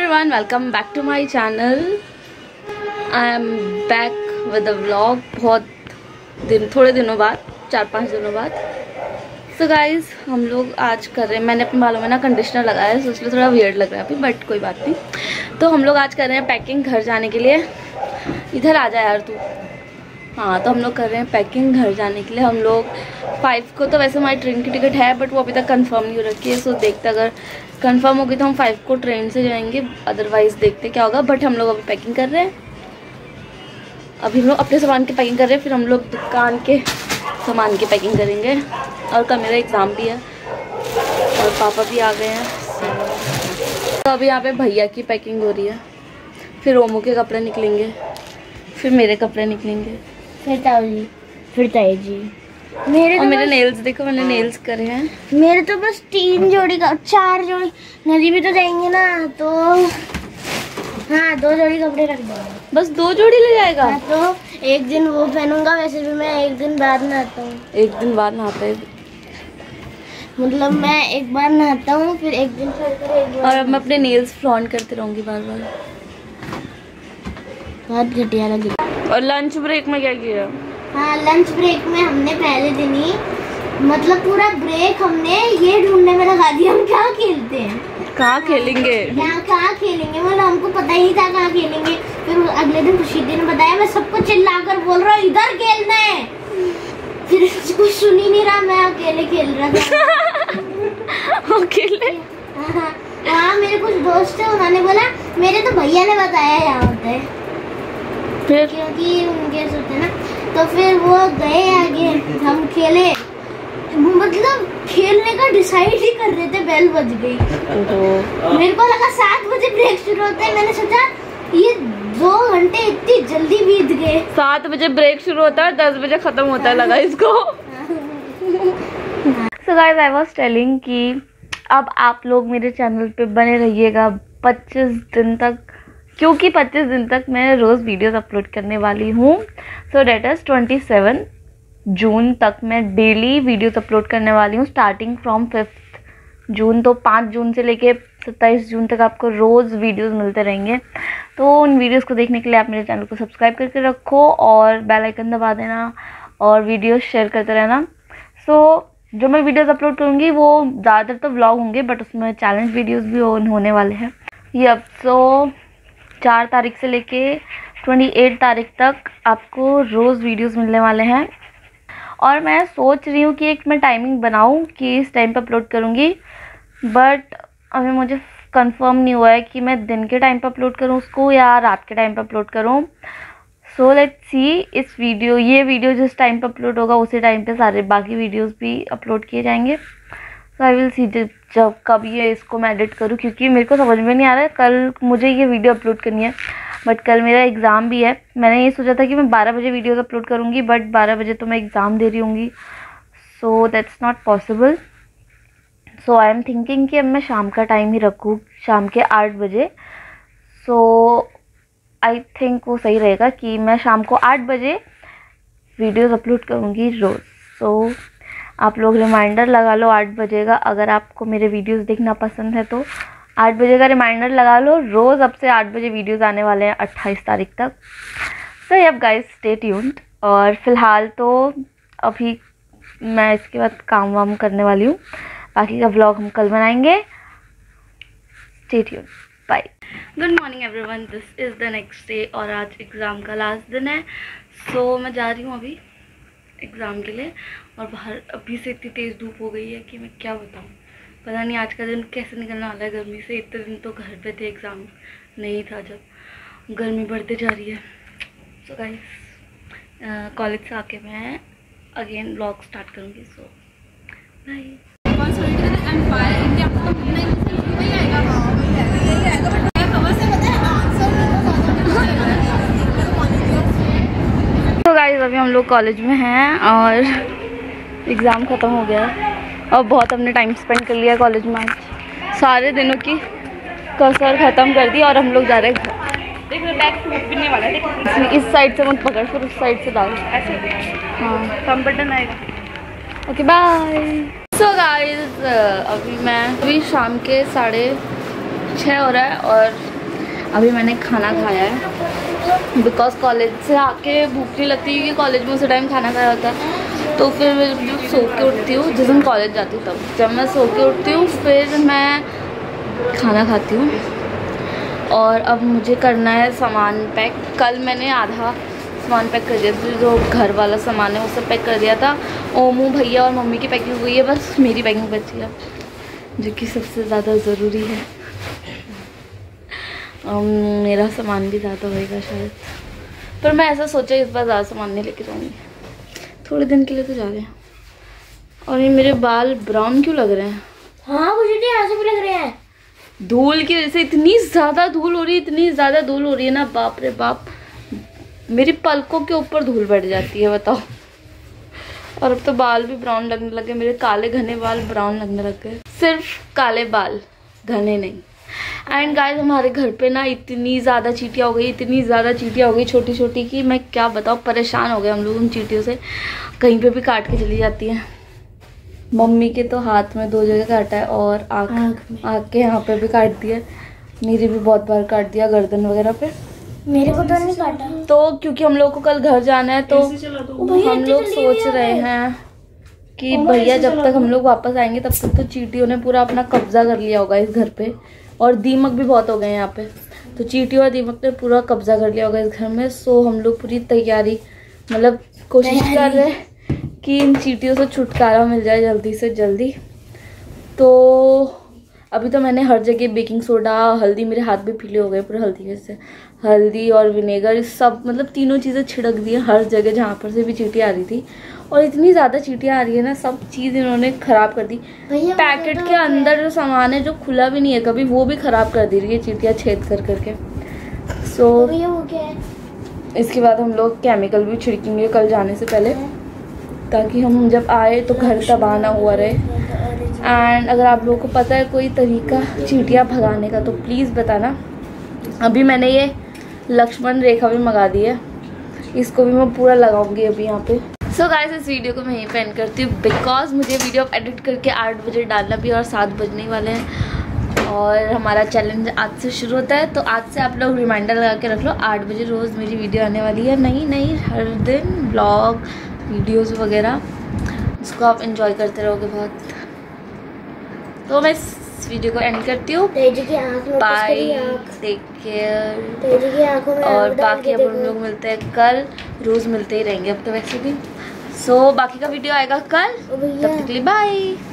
everyone, welcome back to my channel. I am back with a vlog थोड़े दिनों बाद, 4-5 दिनों बाद. So guys, हम लोग आज कर रहे हैं, मैंने अपने बालों में ना कंडीशनर लगाया है, so इसलिए थोड़ा वियर्ड लग रहा है अभी, बट कोई बात नहीं. तो हम लोग आज कर रहे हैं पैकिंग घर जाने के लिए. इधर आ जा यार तू. हाँ, तो हम लोग कर रहे हैं पैकिंग घर जाने के लिए. हम लोग 5 को तो वैसे हमारी ट्रेन की टिकट है, बट वो अभी तक कंफर्म नहीं हो रखी है. सो देखते अगर कंफर्म होगी तो हम 5 को ट्रेन से जाएंगे, अदरवाइज़ देखते क्या होगा. बट हम लोग अभी पैकिंग कर रहे हैं. अभी हम लोग अपने सामान की पैकिंग कर रहे हैं, फिर हम लोग दुकान के सामान की पैकिंग करेंगे. और कल मेरा एग्ज़ाम भी है और पापा भी आ गए हैं. तो अभी यहाँ पे भैया की पैकिंग हो रही है, फिर ओमो के कपड़े निकलेंगे, फिर मेरे कपड़े निकलेंगे, फिर ताई जी. मेरे नेल्स देखो, मैंने नेल्स करे हैं. मेरे तो बस 3 जोड़ी का 4 जोड़ी. नदी भी तो जाएंगे ना, तो हाँ 2 जोड़ी कपड़े रख देंगे. बस 2 जोड़ी ले जाएगा. हाँ, तो एक दिन वो पहनूंगा. वैसे भी मैं एक दिन बाद नहाता हूँ. एक दिन बाद नहाता है मतलब मैं एक बार नहाता हूँ, फिर एक दिन और अब मैं अपने नेल्स फ्लॉन्ट करते रहूँगी बार बार. बहुत घटिया लगी. और लंच ब्रेक में क्या किया? हाँ, लंच ब्रेक में हमने पहले दिन ही मतलब पूरा ब्रेक हमने ये ढूंढने में लगा दिया हम क्या खेलते हैं, कहाँ खेलेंगे, कहाँ खेलेंगे. मतलब हमको पता ही था कहाँ खेलेंगे. फिर अगले दिन खुशी ने बताया, मैं सबको चिल्लाकर बोल रहा हूँ इधर खेलना है. फिर कुछ सुन ही नहीं रहा, मैं अकेले खेल रहा था. अकेले? हाँ, मेरे कुछ दोस्त है, उन्होंने बोला, मेरे तो भैया ने बताया यहाँ होता है, फिर क्योंकि उनके होते ना. तो फिर वो गए आगे, हम खेले. मतलब खेलने का डिसाइड ही कर रहे थे, बेल बज गई. मेरे को लगा 7 बजे ब्रेक शुरू होता है. मैंने सोचा ये 2 घंटे इतनी जल्दी बीत गए. 7 बजे ब्रेक शुरू होता है, 10 बजे खत्म होता है लगा इसको. So guys, I was telling कि अब आप लोग मेरे चैनल पे बने रहिएगा 25 दिन तक, क्योंकि 25 दिन तक मैं रोज़ वीडियोस अपलोड करने वाली हूँ. सो डेट इज़ 27 जून तक मैं डेली वीडियोस अपलोड करने वाली हूँ, स्टार्टिंग फ्रॉम 5 जून. तो 5 जून से लेके 27 जून तक आपको रोज़ वीडियोस मिलते रहेंगे. तो उन वीडियोस को देखने के लिए आप मेरे चैनल को सब्सक्राइब करके रखो और बेल आइकन दबा देना और वीडियोस शेयर करते रहना. सो जो मैं वीडियोस अपलोड करूँगी वो ज़्यादातर तो व्लॉग होंगे, बट उसमें चैलेंज वीडियोस भी होने वाले हैं. यप. सो 4 तारीख से लेके 28 तारीख तक आपको रोज़ वीडियोस मिलने वाले हैं. और मैं सोच रही हूँ कि एक मैं टाइमिंग बनाऊँ कि इस टाइम पर अपलोड करूँगी, बट अभी मुझे कंफर्म नहीं हुआ है कि मैं दिन के टाइम पर अपलोड करूँ उसको या रात के टाइम पर अपलोड करूँ. So let's see. ये वीडियो जिस टाइम पर अपलोड होगा उसी टाइम पे सारे बाकी वीडियोस भी अपलोड किए जाएंगे. सो आई विल सी जब कब ये इसको मैं एडिट करूँ, क्योंकि मेरे को समझ में नहीं आ रहा है. कल मुझे ये वीडियो अपलोड करनी है, बट कल मेरा एग्ज़ाम भी है. मैंने ये सोचा था कि मैं 12 बजे वीडियोस अपलोड करूँगी, बट 12 बजे तो मैं एग्ज़ाम दे रही होंगी. So that's not possible. So I am thinking कि अब मैं शाम का टाइम ही रखूँ, शाम के 8 बजे. सो आई थिंक वो सही रहेगा कि मैं शाम को 8 बजे वीडियोस अपलोड करूँगी रोज़. सो आप लोग रिमाइंडर लगा लो 8 बजे का. अगर आपको मेरे वीडियोस देखना पसंद है तो 8 बजे का रिमाइंडर लगा लो. रोज़ अब से 8 बजे वीडियोस आने वाले हैं 28 तारीख तक. So yup guys, stay tuned. और फिलहाल तो अभी मैं इसके बाद काम वाम करने वाली हूँ, बाकी का व्लॉग हम कल बनाएंगे. Stay tuned. Bye. Good morning everyone, this is the next day और आज एग्ज़ाम का लास्ट दिन है. सो मैं जा रही हूँ अभी एग्ज़ाम के लिए, और बाहर अभी से इतनी तेज़ धूप हो गई है कि मैं क्या बताऊँ. पता नहीं आज का दिन कैसे निकलने वाला है गर्मी से. इतने दिन तो घर पे थे, एग्ज़ाम नहीं था, जब गर्मी बढ़ते जा रही है. सो गाइस, कॉलेज से आके मैं अगेन ब्लॉग स्टार्ट करूँगी. सो बाय. तो गाइस, अभी हम लोग कॉलेज में हैं और एग्ज़ाम ख़त्म हो गया है और बहुत हमने टाइम स्पेंड कर लिया कॉलेज में. आज सारे दिनों की कसर ख़त्म कर दी और हम लोग जा रहे हैं घर. देख लो बैग टूटने वाला है. इस साइड से मत पकड़, फिर उस साइड से डाल ऐसे. हाँ, कम बटन आएगा. Okay bye. सो गाइस, अभी शाम के 6:30 हो रहा है और अभी मैंने खाना खाया है बिकॉज कॉलेज से आके भूख नहीं लगती क्योंकि कॉलेज में उसी टाइम खाना खाया होता है। तो फिर मैं सो के उठती हूँ, जिस दिन कॉलेज जाती हूँ तब जब मैं सो के उठती हूँ फिर मैं खाना खाती हूँ। और अब मुझे करना है सामान पैक। कल मैंने आधा सामान पैक कर दिया था, जो घर वाला सामान है वो सब पैक कर दिया था। ओमू भैया और मम्मी की पैकिंग हुई है, बस मेरी पैकिंग बची है जो कि सबसे ज़्यादा ज़रूरी है। मेरा सामान भी ज़्यादा होएगा शायद, पर मैं ऐसा सोचा इस बार ज़्यादा सामान नहीं लेके जाऊँगी, थोड़े दिन के लिए तो जा रहे हैं। और ये मेरे बाल ब्राउन क्यों लग रहे हैं? हाँ मुझे तो यहाँ से भी लग रहे हैं, धूल की वजह से। इतनी ज़्यादा धूल हो रही है, इतनी ज़्यादा धूल हो रही है ना, बाप रे बाप, मेरी पलकों के ऊपर धूल बैठ जाती है, बताओ। और अब तो बाल भी ब्राउन लगने लगे, मेरे काले घने बाल ब्राउन लगने लग गए, सिर्फ काले बाल, घने नहीं। एंड गाइस हमारे घर पे ना इतनी ज़्यादा चींटियाँ हो गई, इतनी ज़्यादा चींटियाँ हो गई छोटी छोटी की मैं क्या बताऊँ, परेशान हो गए हम लोग उन चींटियों से। कहीं पे भी काट के चली जाती हैं। मम्मी के तो हाथ में 2 जगह काटा है और आँख के यहाँ पे भी काट दिया, मेरी भी बहुत बार काट दिया, गर्दन वगैरह पे। मेरे को तो नहीं काटा। तो क्योंकि हम लोग को कल घर जाना है तो हम लोग सोच रहे हैं कि भैया जब तक हम लोग वापस आएंगे तब तक तो चींटियों ने पूरा अपना कब्जा कर लिया होगा इस घर पे, और दीमक भी बहुत हो गए हैं यहाँ पे। तो चींटियों और दीमक ने पूरा कब्जा कर लिया होगा इस घर में। सो हम लोग पूरी तैयारी, मतलब कोशिश कर रहे हैं कि इन चींटियों से छुटकारा मिल जाए जल्दी से जल्दी। तो अभी तो मैंने हर जगह बेकिंग सोडा, हल्दी, मेरे हाथ भी पीले हो गए पूरे हल्दी में से, हल्दी और विनेगर सब, मतलब तीनों चीज़ें छिड़क दी हैं हर जगह जहाँ पर से भी चींटी आ रही थी। और इतनी ज़्यादा चींटियाँ आ रही है ना, सब चीज़ इन्होंने ख़राब कर दी। पैकेट के अंदर जो सामान है जो खुला भी नहीं है कभी, वो भी ख़राब कर दे रही है चींटियाँ छेद कर करके। सो इसके बाद हम लोग केमिकल भी छिड़केंगे कल जाने से पहले, ताकि हम जब आए तो घर तबाह ना हुआ रहे। एंड अगर आप लोगों को पता है कोई तरीका चींटियाँ भगाने का तो प्लीज़ बताना। अभी मैंने ये लक्ष्मण रेखा भी मंगा दी है, इसको भी मैं पूरा लगाऊंगी अभी यहाँ पे। सो गाइस इस वीडियो को मैं यहीं पे एंड करती हूँ बिकॉज मुझे वीडियो एडिट करके 8 बजे डालना भी और 7 बजने वाले हैं। और हमारा चैलेंज आज से शुरू होता है, तो आज से आप लोग रिमाइंडर लगा के रख लो, 8 बजे रोज़ मेरी वीडियो आने वाली है। नहीं हर दिन ब्लॉग वीडियोज़ वगैरह, उसको आप इंजॉय करते रहोगे बहुत। तो मैं इस वीडियो को एंड करती हूँ। Bye, take care. और बाकी अब हम लोग मिलते हैं कल, रोज़ मिलते ही रहेंगे अब तो वैसे भी। सो बाकी का वीडियो आएगा कल, तब तक के लिए बाय।